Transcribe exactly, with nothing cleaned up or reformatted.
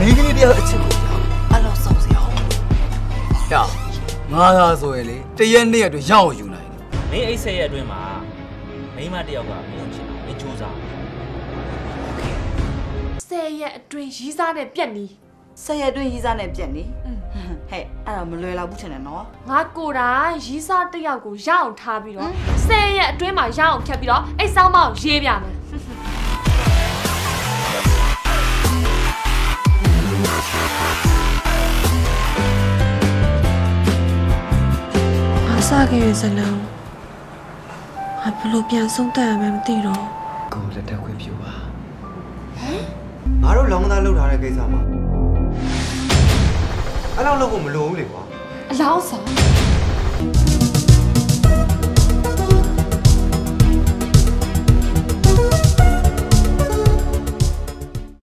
မိကလေးတယောက်အချစ်ကိုအဲ့လိုစောင့်စရာအောင်ဟဲ့ငါသာဆိုရင်လေတရက်နှစ်ရက်တွေရအောင်ယူနိုင်တယ်မင်းအိတ်ဆက်ရဲ့အတွင်းမှာမိန်းမတယောက်ကမင်းကိုချစ်တာမင်းစူးစမ်းဆယ်ရက်အတွင်းရီးစားနဲ့ပြက်နီးဆယ်ရက်အတွင်းရီးစားနဲ့ပြက်နီးဟဲ့အဲ့တော့မလွယ်တော့ဘူးထင်တယ်နော်ငါကိုယ်တိုင်ရီးစားတစ်ယောက်ကိုရအောင်ထားပြီးတော့ဆယ်ရက်အတွင်းမှာရအောင်ဖြတ်ပြီးတော့အိတ်ဆောင်းမအောင်ရေးပြမယ်စခဲ့တဲ့ဇလုံးငါဘလို့ပြန်ဆုံးသက်ရမယ်မသိတော့ကိုလက်ထက်ခွင့်ပြုပါဟမ်ငါတို့လောင်းသားလှုပ်ထားတဲ့ကိစ္စမှာအဲ့လောက်လုပ်ဖို့မလိုဘူးလေကွာအလောင်းဆောင်